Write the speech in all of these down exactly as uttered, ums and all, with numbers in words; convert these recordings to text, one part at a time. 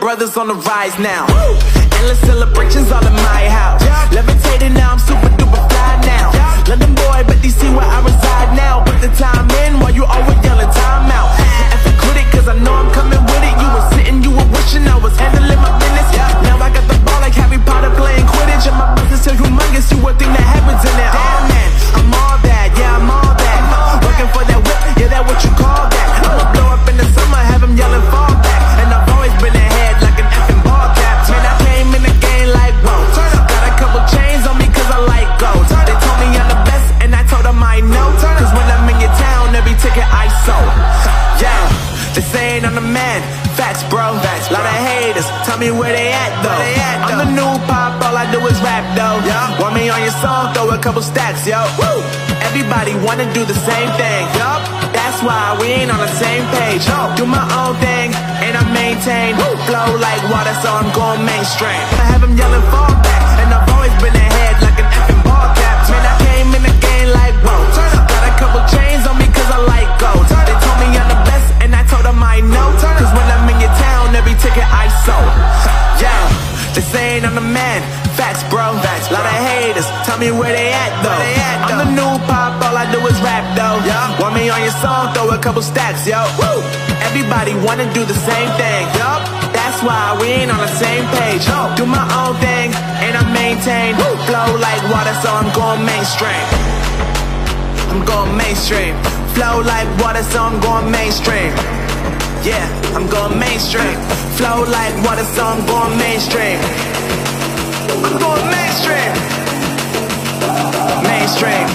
brothers on the rise now. Woo! Endless celebrations all in my house. Yeah. Levitating now, I'm super duper fly now. Yeah. London boy, but D C where I reside now. Put the time in while you always yelling time out. If you quit it, cause I know I'm coming with it. You were sitting, you were wishing I was handling my business. Yeah. Now I got the ball like Harry Potter playing Quidditch. And my business is humongous, you would think that happens in it. Damn man, I'm all that, yeah I'm all that. Working for that whip, yeah that what you call that. I'ma blow up in the summer, have them yelling fall back. And I've always been ahead like an effing ball cap. Man, I came in the game like whoa. Got a couple chains on me cause I like gold. They told me I'm the best and I told them I know. Cause when I'm in your town, every ticket I sold. Yeah, they saying I'm the man. Facts bro, facts, lot of haters, tell me where they at though. They at, though. I'm the new pop, all I do is rap though. Yeah. Want me on your song, throw a couple stacks, yo. Woo. Everybody wanna do the same thing, yup. That's why we ain't on the same page. No. Do my own thing, and I maintain. Woo. Flow like water, so I'm going mainstream. I have them yelling fall back, and I've always been ahead like an effing ball cap. Man, I came in the game like whoa. Got a couple chains on me cause I like gold. They told me I'm the best, and I told them I know. Cause when I'm in your town, every ticket I sold. Yeah, they saying I'm the man. Facts bro, facts, lot of haters, tell me where they at though. They at, though. I'm the new pop, all I do is rap though. Yeah. Want me on your song, throw a couple stacks, yo. Woo. Everybody wanna do the same thing, yup. That's why we ain't on the same page. No. Do my own thing, and I maintain. Woo. Flow like water, so I'm going mainstream. I'm going mainstream. Flow like water, so I'm going mainstream. Yeah, I'm going mainstream. Flow like water, so I'm going mainstream. I'm going mainstream. Mainstream.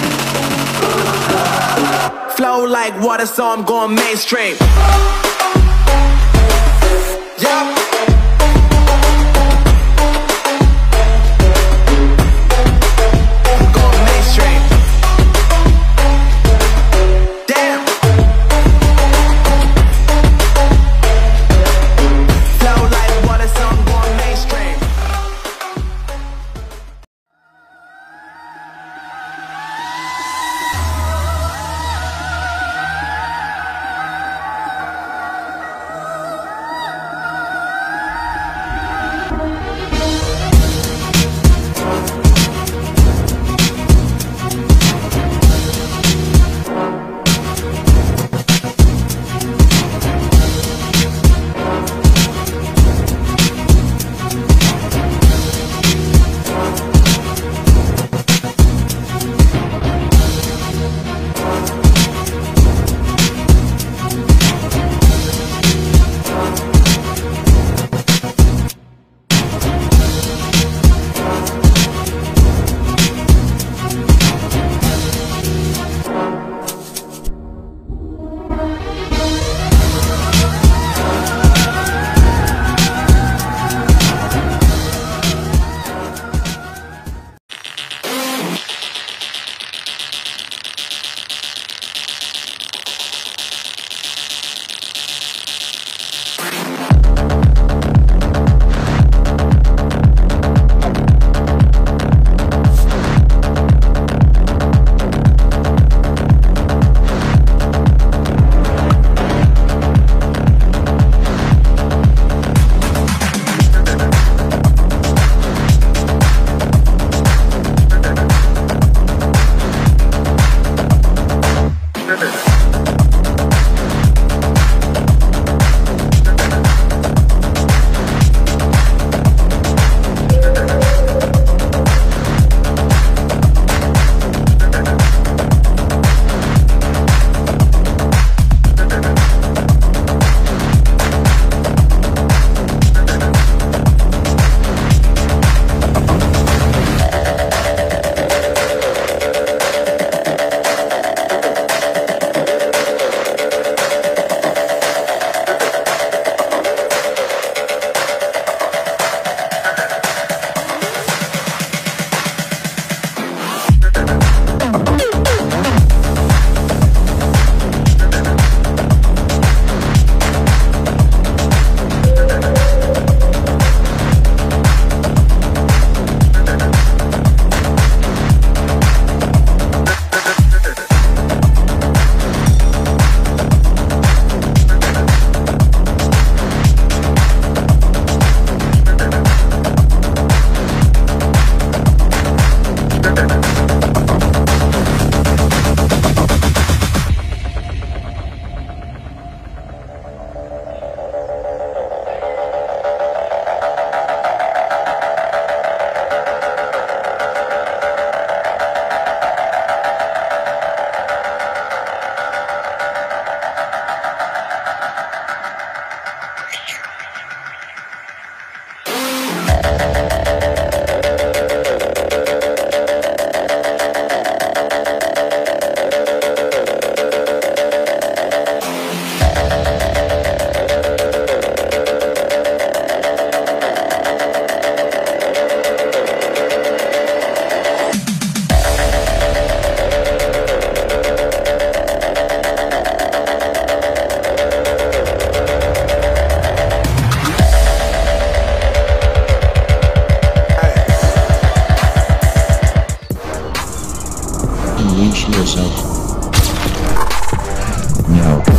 Flow like water, so I'm going mainstream. Yup. yourself. No.